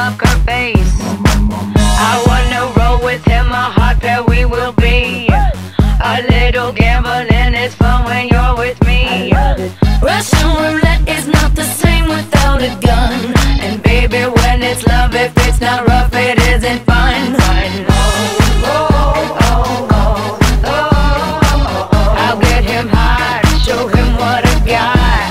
up her face. I wanna roll with him, a hot pair we will be. A little gambling is fun when you're with me. Russian roulette is not the same without a gun. And baby, when it's love, if it's not rough, it isn't fun. I'll get him hot, show him what I got.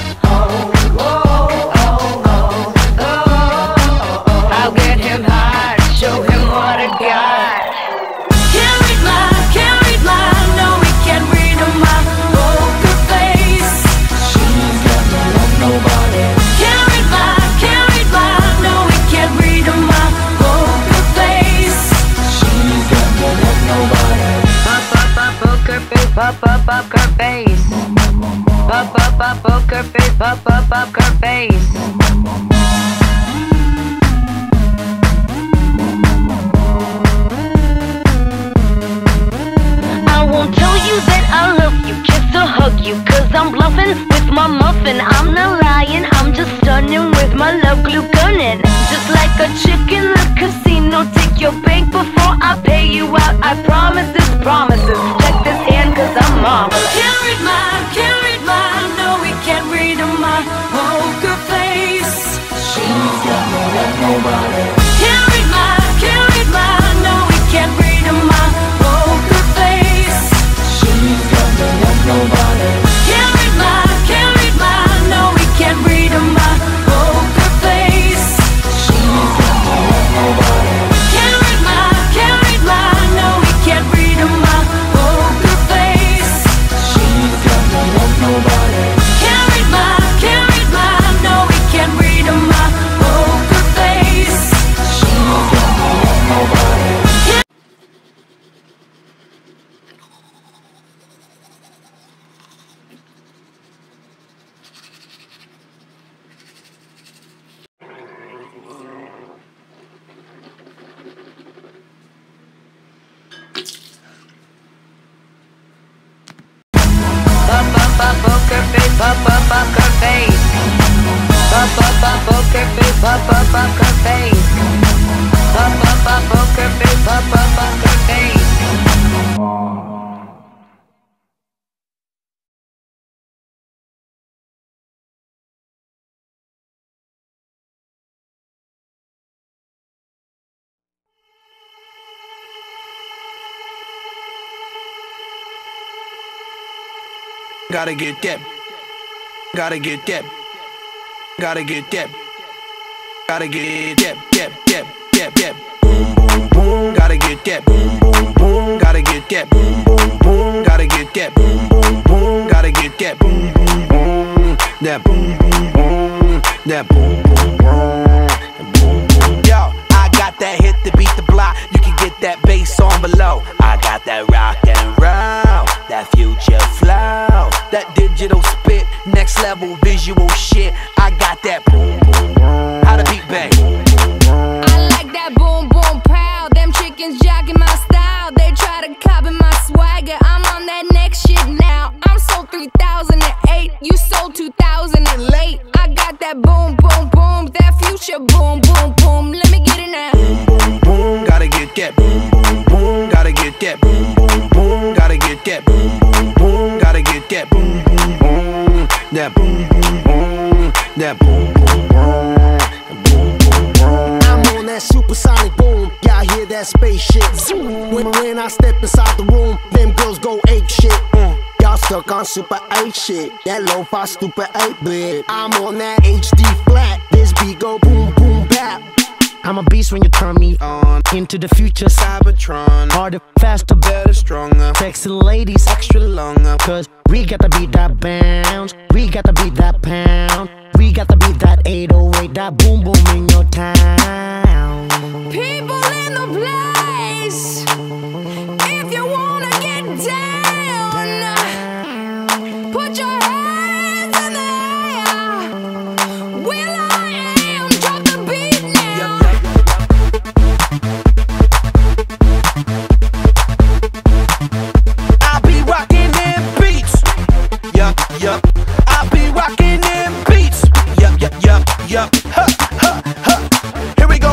I'll get him hot, show him what I got. Can't read my, no, we can't read my poker face. She's got no love, nobody. Can't read my, no, we can't read my poker face. She's got no love, nobody. Poker face, poker face. Poker face, poker face. I won't tell you that I love you, kiss or hug you, cause I'm bluffing with my muffin. I'm not lying, I'm just stunning with my love glue gunning. Just like a chick in the casino, take your bank before I pay you out. I promise this promises, check this hand cause I'm marvelous. Can't read my, no, we can't read my poker face. She's got no love, nobody. Can't read my, no, we can't read my poker face. She's got no love, nobody. Can't read my, no, we can't read my poker face. She's got no love, nobody. Can't read my, no, we can't read my poker face. She's got no love, nobody. Can't read my, no, we can't read my poker face. She's got no love, nobody. Poker face, poker face. Poker face, poker face. Poker face, poker face. Gotta get that. Gotta get that. Gotta get that. Gotta get that. Boom, boom, boom. Gotta get that. Boom, boom, boom. Gotta get that. Boom, boom, boom. Gotta get that. Boom, boom, boom. Gotta get that. Boom, boom, boom. That boom, boom, boom. That boom, boom, boom. Boom, boom. Yo, I got that hit to beat the block. You can get that bass on below. I got that rock and roll, that future flow, that digital spit, next level visual shit. I got that boom, boom, boom. How the beat bang? I like that boom, boom, pow. Them chickens jacking my style. They try to copy my swagger. I'm on that next shit now. I'm sold 3008. You sold 2000 and late. I got that boom, boom, boom. That future boom, boom, boom. Let me get it now. Boom, boom, boom. Gotta get that. Boom, boom, boom. Gotta get that. Boom, boom, boom. Gotta get that. Boom, boom, boom. Gotta get that. Boom, boom, boom. That boom, boom, boom. That boom, boom, boom. Boom, boom, boom. I'm on that supersonic boom. Y'all hear that spaceship zoom. When I step inside the room, them girls go ape shit. Y'all stuck on super 8 shit. That lo-fi stupid 8-bit. I'm on that HD flat. This beat go boom, boom, bap. I'm a beast when you turn me on. Into the future, Cybertron. Harder, faster, better, stronger. Sexy ladies, extra longer. Cause we got to beat that bounce. We got to beat that pound. We got to beat that 808. That boom, boom in your town. People in the place. If you wanna get down, put your hands in the air. Will I am, drop the beat now. I'll be rocking them beats. Yup, yup. I'll be rocking them beats. Yup, yup, yup, yup. Huh, huh, huh. Here we go.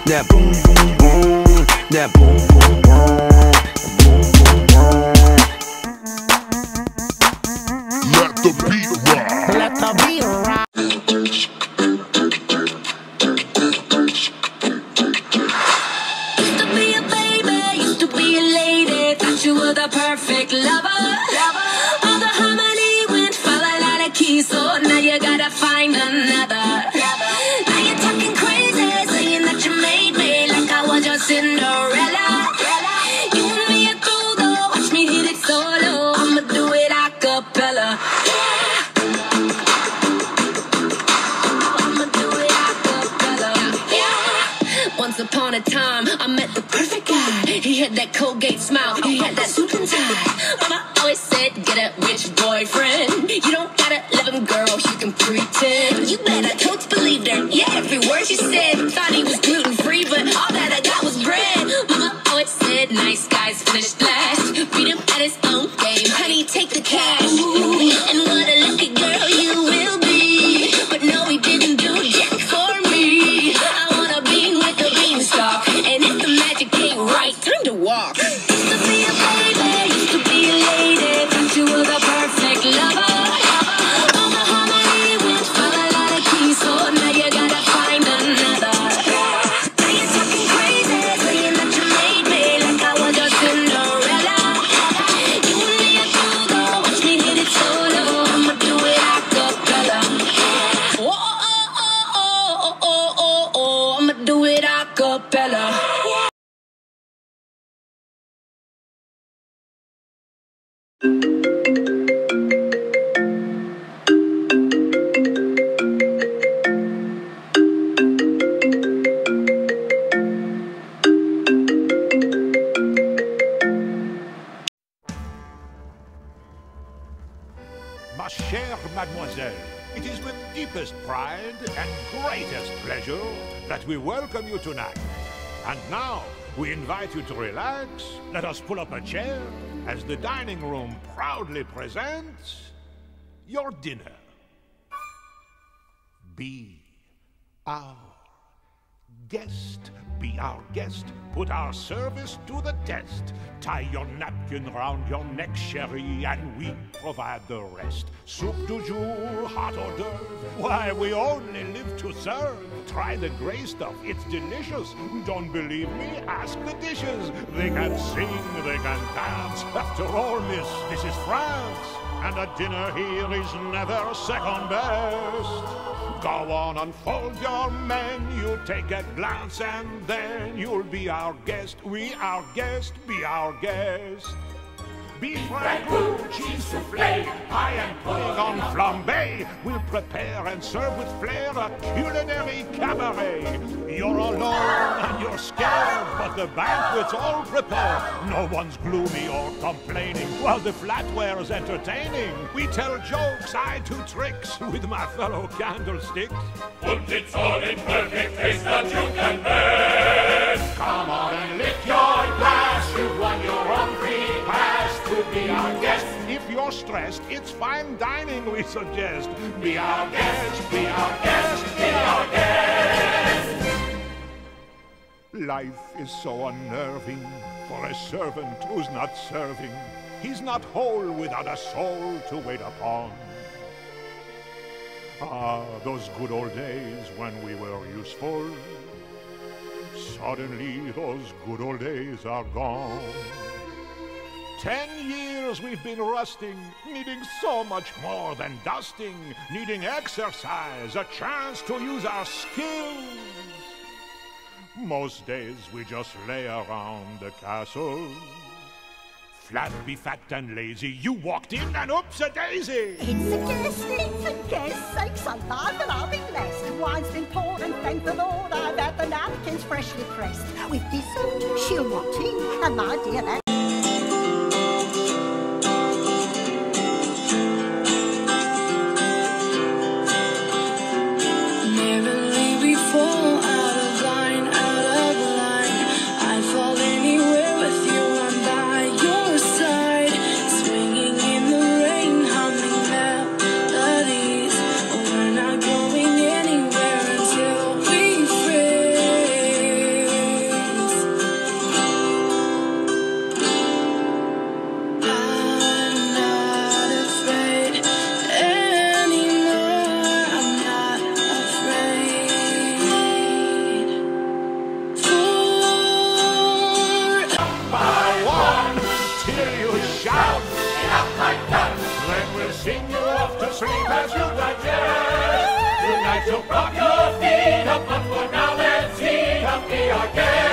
that boom boom boom, that boom boom boom, boom boom boom. Let the beat rock. Let the beat rock. Used to be a baby, used to be a lady, thought you were the perfect lover. All the harmony went falling out of key, so now you gotta find another. Now you're talking crazy, saying that you made me like I was your Cinderella. You and me are through though, watch me hit it solo. I'ma do it a cappella. I'ma do it a cappella. Once upon a time, I met the perfect guy. He had that Colgate smile, he had that suit and tie. Mama always said, get a rich boyfriend. You don't gotta love him, girl, you can pretend. You better coach believed her, yeah, every word she said. Thought he was gluten-free, but all that I got was bread. Mama always said, nice guys finish last. Beat him at his own game, honey, take the cash. And what a lucky girl you will be. But no, he didn't do jack for me. I wanna be with the beanstalk, and if the magic ain't right, time to walk. Used to be a baby, used to be a lady, thought you were the perfect lover. All the harmony went falling out of key, so now you gotta find another. Now you're talking crazy, saying that you made me like I was your Cinderella. You and me are through though, watch me hit it solo. I'ma do it a cappella. Oh, oh, oh, oh, oh, oh, oh, oh, I'ma do it a cappella. Ma chère mademoiselle, it is with deepest pride and greatest pleasure that we welcome you tonight. And now, we invite you to relax. Let us pull up a chair as the dining room proudly presents your dinner. Be our guest. Be our guest. Put our service to the test. Tie your napkin round your neck, chérie, and we provide the rest. Soup du jour, hot hors d'oeuvre. Why, we only live to serve. Try the gray stuff, it's delicious. Don't believe me? Ask the dishes. They can sing, they can dance. After all, miss, this is France. And a dinner here is never second best. Go on, unfold your menu, take a glance, and then you'll be our guest. We our guest, be our guest. Beef ragout, cheese soufflé, pie and pudding on flambé. We'll prepare and serve with flair a culinary cabaret. You're alone and you're scared, but the banquet's all prepared. No one's gloomy or complaining, while the flatware's entertaining. We tell jokes, I do tricks with my fellow candlesticks. Put it all in perfect taste that you can best. Come on and lift your glass, you've won your own free pass to be our guest. If you're stressed, it's fine dining we suggest. Be our guest, be our guest, be our guest. Life is so unnerving for a servant who's not serving. He's not whole without a soul to wait upon. Ah, those good old days when we were useful. Suddenly those good old days are gone. 10 years we've been rusting, needing so much more than dusting, needing exercise, a chance to use our skills. Most days we just lay around the castle. Flat, be fat and lazy, you walked in and oops-a-daisy. It's a guest, sakes alive that I'll be blessed. Wine's been poured and thank the Lord I've had the napkins freshly pressed. With dessert, she'll want tea, and my dear, that up, but for now let's see. Come be our guest.